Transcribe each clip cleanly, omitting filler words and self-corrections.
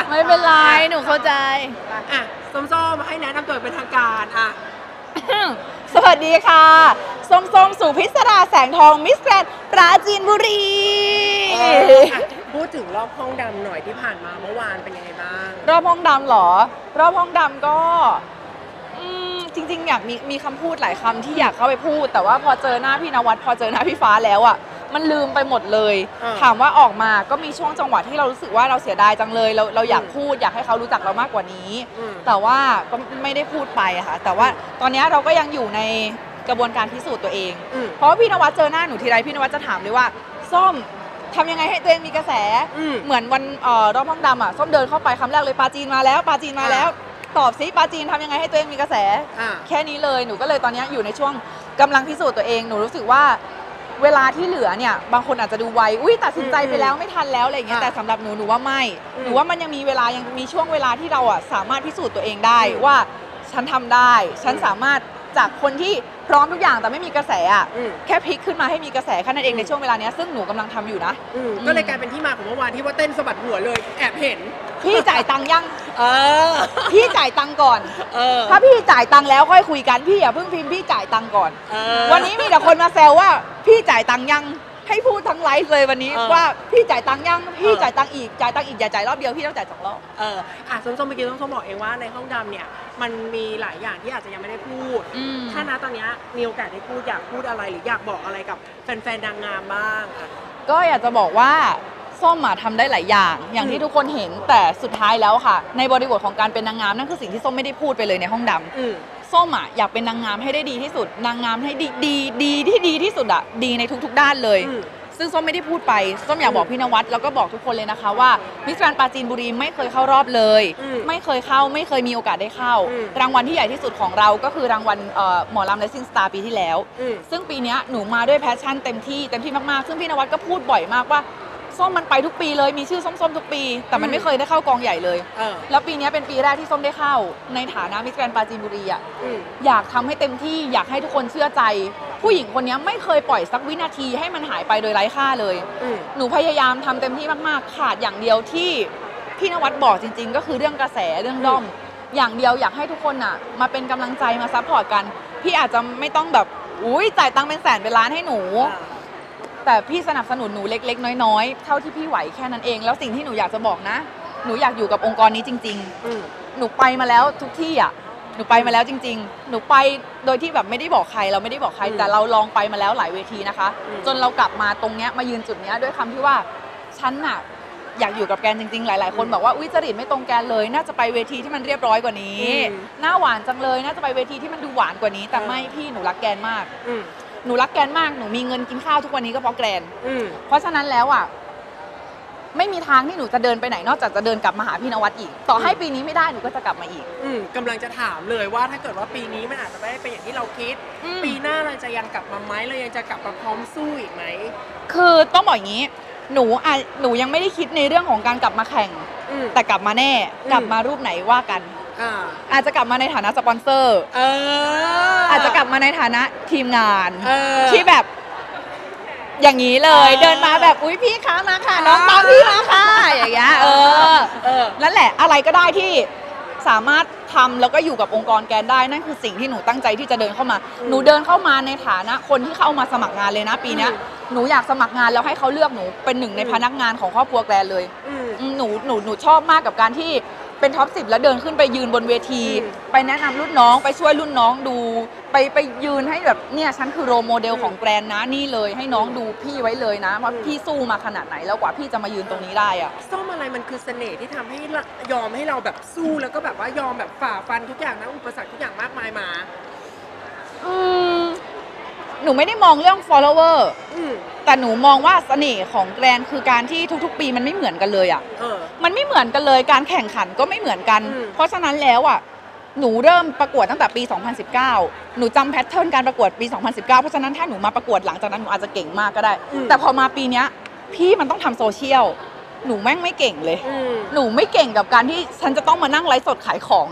ไม่เป็นไรหนูเข้าใจอ่ะส้มๆให้แนะนำตัวเป็นทางการอ่ะสวัสดีค่ะส้มสุพิศราแสงทองมิสแกรนด์ปราจีนบุรีพูดถึงรอบห้องดำหน่อยที่ผ่านมาเมื่อวานเป็นยังไงบ้างรอบห้องดำเหรอรอบห้องดำก็จริงๆอยากมีคำพูดหลายคำที่อยากเข้าไปพูดแต่ว่าพอเจอหน้าพี่นวัดพอเจอหน้าพี่ฟ้าแล้วอ่ะมันลืมไปหมดเลยถามว่าออกมาก็มีช่วงจังหวะที่เรารู้สึกว่าเราเสียดายจังเลยเราอยากพูดอยากให้เขารู้จักเรามากกว่านี้แต่ว่าก็ไม่ได้พูดไปค่ะแต่ว่าตอนนี้เราก็ยังอยู่ในกระบวนการพิสูจน์ตัวเองเพราะว่าพี่นวัดเจอหน้าหนูทีไรพี่นวัดจะถามเลยว่าส้มทำยังไงให้ตัวเองมีกระแสเหมือนวันรอบห้องดำอ่ะส้มเดินเข้าไปคำแรกเลยปาจีนมาแล้วปาจีนมาแล้วตอบซิปาจีนทำยังไงให้ตัวเองมีกระแสแค่นี้เลยหนูก็เลยตอนนี้อยู่ในช่วงกำลังพิสูจน์ตัวเองหนูรู้สึกว่าเวลาที่เหลือเนี่ยบางคนอาจจะดูไวอุ้ยตัดสินใจไปแล้วไม่ทันแล้วอะไรเงี้ยแต่สำหรับหนูว่าไม่หนูว่ามันยังมีเวลายังมีช่วงเวลาที่เราอ่ะสามารถพิสูจน์ตัวเองได้ว่าฉันทำได้ฉันสามารถจากคนที่พร้อมทุกอย่างแต่ไม่มีกระแสอ่ะแค่พลิกขึ้นมาให้มีกระแสแค่นั้นเองในช่วงเวลานี้ซึ่งหนูกำลังทำอยู่นะก็เลยกลายเป็นที่มาของเมื่อวานที่ว่าเต้นสะบัดหัวเลยแอบเห็นพี่จ่ายตังค์ยังพี่จ่ายตังค์ก่อนถ้าพี่จ่ายตังค์แล้วค่อยคุยกันพี่อย่าเพิ่งพิมพ์พี่จ่ายตังค์ก่อนวันนี้มีแต่คนมาแซวว่าพี่จ่ายตังค์ยังให้พูดทั้งไลฟ์เลยวันนี้ว่าพี่จ่ายตังค์ยังพี่จ่ายตังค์อีกจ่ายตังค์อีกอย่าจ่ายรอบเดียวพี่ต้องจ่าย2 รอบส้มๆเมื่อกี้ส้มๆบอกเองว่าในห้องดำเนี่ยมันมีหลายอย่างที่อาจจะยังไม่ได้พูดถ้านะตอนนี้มีโอกาสได้พูดอยากพูดอะไรหรืออยากบอกอะไรกับแฟนๆนางงามบ้างก็อยากจะบอกว่าส้มทำได้หลายอย่างที่ทุกคนเห็นแต่สุดท้ายแล้วค่ะในบริบทของการเป็นนางงามนั่นคือสิ่งที่ส้มไม่ได้พูดไปเลยในห้องดำส้มอยากเป็นนางงามให้ได้ดีที่สุดนางงามให้ดีที่ดีที่สุดดีในทุกๆด้านเลยซึ่งส้มไม่ได้พูดไปส้มอยากบอกพี่นวัดแล้วก็บอกทุกคนเลยนะคะว่ามิสแกรนด์ปราจีนบุรีไม่เคยเข้ารอบเลยไม่เคยมีโอกาสได้เข้ารางวัลที่ใหญ่ที่สุดของเราก็คือรางวัลหมอลำ Rising Star ปีที่แล้วซึ่งปีนี้หนูมาด้วยแพชชั่นเต็มที่มากๆซึ่งพี่นวัดก็พูดบ่อยมากว่าส้มมันไปทุกปีเลยมีชื่อส้มทุกปีแต่มันไม่เคยได้เข้ากองใหญ่เลยแล้วปีนี้เป็นปีแรกที่ส้มได้เข้าในฐานะมิสแกรนด์ปราจีนบุรีอยากทำให้เต็มที่อยากให้ทุกคนเชื่อใจผู้หญิงคนนี้ไม่เคยปล่อยสักวินาทีให้มันหายไปโดยไร้ค่าเลยหนูพยายามทำเต็มที่มากๆขาดอย่างเดียวที่พี่นวัดบอกจริงๆก็คือเรื่องกระแสเรื่องด้อมอย่างเดียวอยากให้ทุกคนมาเป็นกำลังใจมาซัพพอร์ตกันพี่อาจจะไม่ต้องแบบจ่ายตังค์เป็นแสนเป็นล้านให้หนูแต่พี่สนับสนุนหนูเล็กๆน้อยๆเท่าที่พี่ไหวแค่นั้นเองแล้วสิ่งที่หนูอยากจะบอกนะหนูอยากอยู่กับองค์กรนี้จริงๆหนูไปมาแล้วทุกที่หนูไปมาแล้วจริงๆหนูไปโดยที่แบบไม่ได้บอกใครเราไม่ได้บอกใครแต่เราลองไปมาแล้วหลายเวทีนะคะจนเรากลับมาตรงเนี้ยมายืนจุดเนี้ยด้วยคำที่ว่าฉันอยากอยู่กับแกนจริงๆหลายๆคนบอกว่าจริตไม่ตรงแกนเลยน่าจะไปเวทีที่มันเรียบร้อยกว่านี้หน้าหวานจังเลยน่าจะไปเวทีที่มันดูหวานกว่านี้แต่ไม่พี่หนูรักแกนมากหนูรักแกนมากหนูมีเงินกินข้าวทุกวันนี้ก็เพราะแกนเพราะฉะนั้นแล้วไม่มีทางที่หนูจะเดินไปไหนนอกจากจะเดินกลับมาหาพี่นวัดอีกต่อให้ปีนี้ไม่ได้หนูก็จะกลับมาอีกกำลังจะถามเลยว่าถ้าเกิดว่าปีนี้มันอาจจะไม่ได้เป็นอย่างที่เราคิดปีหน้าเราจะยังกลับมาไหมเรายังจะกลับมาพร้อมสู้อีกไหมคือต้องบอกอย่างนี้หนูยังไม่ได้คิดในเรื่องของการกลับมาแข่งแต่กลับมาแน่กลับมารูปไหนว่ากันอาจจะกลับมาในฐานะสปอนเซอร์อาจจะกลับมาในฐานะทีมงานที่แบบอย่างนี้เลยเดินมาแบบอุ๊ยพี่คะมาค่ะน้องตามพี่มาค่ะอย่างเงี้ยนั่นแหละอะไรก็ได้ที่สามารถทำแล้วก็อยู่กับองค์กรแกนได้นั่นคือสิ่งที่หนูตั้งใจที่จะเดินเข้ามาหนูเดินเข้ามาในฐานะคนที่เข้ามาสมัครงานเลยนะปีนี้หนูอยากสมัครงานแล้วให้เขาเลือกหนูเป็นหนึ่งในพนักงานของครอบครัวแกนเลยหนูชอบมากกับการที่เป็นท็อป 10แล้วเดินขึ้นไปยืนบนเวทีไปแนะนำรุ่นน้องไปช่วยรุ่นน้องดูไปยืนให้แบบเนี่ยฉันคือโรโมเดลของแกรนนะนี่เลยให้น้องดูพี่ไว้เลยนะว่าพี่สู้มาขนาดไหนแล้วกว่าพี่จะมายืนตรงนี้ได้ส้มอะไรมันคือเสน่ห์ที่ทำให้ยอมให้เราแบบสู้แล้วก็แบบว่ายอมแบบฝ่าฟันทุกอย่างนะอุปสรรคทุกอย่างมากมายมาหนูไม่ได้มองเรื่อง follower แต่หนูมองว่าเสน่ห์ของแกรนคือการที่ทุกๆปีมันไม่เหมือนกันเลยมันไม่เหมือนกันเลยการแข่งขันก็ไม่เหมือนกันเพราะฉะนั้นแล้วหนูเริ่มประกวดตั้งแต่ปี 2019 หนูจำแพทเทิร์นการประกวดปี 2019 เพราะฉะนั้นถ้าหนูมาประกวดหลังจากนั้นหนูอาจจะเก่งมากก็ได้แต่พอมาปีนี้พี่มันต้องทำโซเชียลหนูแม่งไม่เก่งเลยหนูไม่เก่งกับการที่ฉันจะต้องมานั่งไลฟ์สดขายของเลย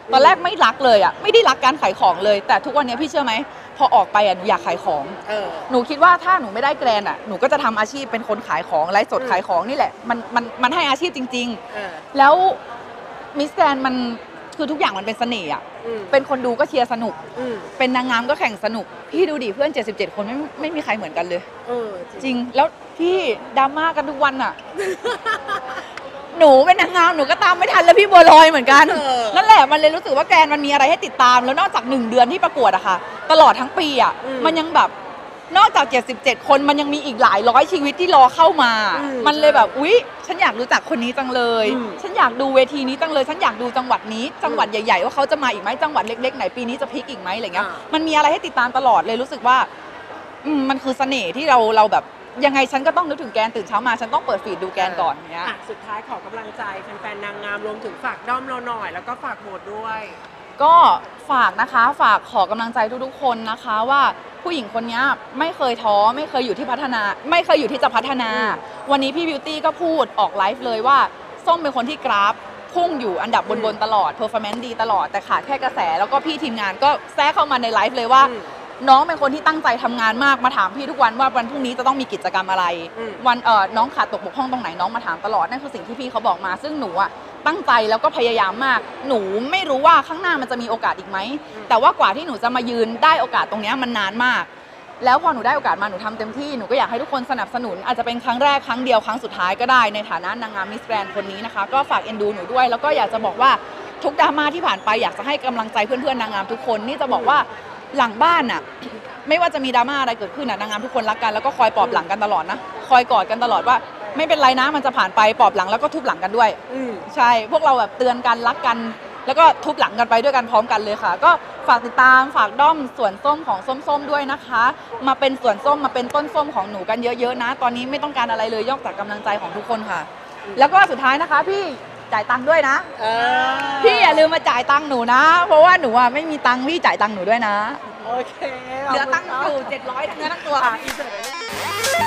ตอนแรกไม่รักเลยอ่ะไม่ได้รักการขายของเลย แต่ทุกวันนี้พี่เชื่อไหมพอออกไปอ่ะหนูอยากขายของหนูคิดว่าถ้าหนูไม่ได้แกรนอ่ะหนูก็จะทำอาชีพเป็นคนขายของไลฟ์สดขายของนี่แหละมันให้อาชีพจริงๆแล้วมิสแกรนมันคือทุกอย่างมันเป็นเสน่ห์อ่ะเป็นคนดูก็เชียร์สนุกเป็นนางงามก็แข่งสนุกพี่ดูดิเพื่อน77คนไม่มีใครเหมือนกันเลยจริงแล้วพี่ดราม่ากันทุกวันอ่ะ หนูเป็นนางงามหนูก็ตามไม่ทันแล้วพี่บัวลอยเหมือนกันนั่นแหละมันเลยรู้สึกว่าแกรนมันมีอะไรให้ติดตามแล้วนอกจาก1 เดือนที่ประกวดอะค่ะตลอดทั้งปีอะมันยังแบบนอกจาก77 คนมันยังมีอีกหลายร้อยชีวิตที่รอเข้ามามันเลยแบบอุ๊ยฉันอยากรู้จักคนนี้จังเลยฉันอยากดูเวทีนี้จังเลยฉันอยากดูจังหวัดนี้จังหวัดใหญ่ๆว่าเขาจะมาอีกไหมจังหวัดเล็กๆไหนปีนี้จะพลิกอีกไหมอะไรเงี้ยมันมีอะไรให้ติดตามตลอดเลยรู้สึกว่ามันคือเสน่ห์ที่เราแบบยังไงฉันก็ต้องนึกถึงแกนตื่นเช้ามาฉันต้องเปิดฟีดดูแกนก่อนเนี้ยสุดท้ายขอกำลังใจแฟนๆนางงามรวมถึงฝากด้อมเราหน่อยแล้วก็ฝากโหวตด้วยก็ฝากนะคะฝากขอกำลังใจทุกๆคนนะคะว่าผู้หญิงคนนี้ไม่เคยท้อไม่เคยอยู่ที่พัฒนาไม่เคยอยู่ที่จะพัฒนาวันนี้พี่บิวตี้ก็พูดออกไลฟ์เลยว่าส้มเป็นคนที่กราฟพุ่งอยู่อันดับบนตลอดเพอร์ฟอร์แมนซ์ดีตลอดแต่ขาดแค่กระแสแล้วก็พี่ทีมงานก็แทรกเข้ามาในไลฟ์เลยว่าน้องเป็นคนที่ตั้งใจทำงานมากมาถามพี่ทุกวันว่าวันพรุ่งนี้จะต้องมีกิจกรรมอะไรวันน้องขาดตกบกพร่องตรงไหนน้องมาถามตลอดนั่นคือสิ่งที่พี่เขาบอกมาซึ่งหนูอะตั้งใจแล้วก็พยายามมากหนูไม่รู้ว่าข้างหน้ามันจะมีโอกาสอีกไหมแต่ว่ากว่าที่หนูจะมายืนได้โอกาสตรงนี้มันนานมากแล้วพอหนูได้โอกาสมาหนูทำเต็มที่หนูก็อยากให้ทุกคนสนับสนุนอาจจะเป็นครั้งแรกครั้งเดียวครั้งสุดท้ายก็ได้ในฐานะนางงามมิสแกรนด์คนนี้นะคะก็ฝากเอ็นดูหนูด้วยแล้วก็อยากจะบอกว่าทุกดราม่าที่ผ่านไปอยากจะให้กำลังใจเพื่อนๆนางงามทุกคนนี่จะบอกว่าหลังบ้านน่ะไม่ว่าจะมีดราม่าอะไรเกิดขึ้นนางงามทุกคนรักกันแล้วก็คอยปลอบหลังกันตลอดนะคอยกอดกันตลอดว่าไม่เป็นไรนะมันจะผ่านไปปลอบหลังแล้วก็ทุบหลังกันด้วยใช่พวกเราแบบเตือนกันรักกันแล้วก็ทุบหลังกันไปด้วยกันพร้อมกันเลยค่ะก็ฝากติดตามฝากด้อมสวนส้มของส้มๆด้วยนะคะมาเป็นสวนส้มมาเป็นต้นส้มของหนูกันเยอะๆนะตอนนี้ไม่ต้องการอะไรเลยนอกจากกำลังใจของทุกคนค่ะแล้วก็สุดท้ายนะคะพี่จ่ายตังค์ด้วยนะพี่อย่าลืมมาจ่ายตังค์หนูนะเพราะว่าหนูอ่ะไม่มีตังค์พี่จ่ายตังค์หนูด้วยนะโอเคเหลือตังค์อยู่700ทั้งเนื้อทั้งตัว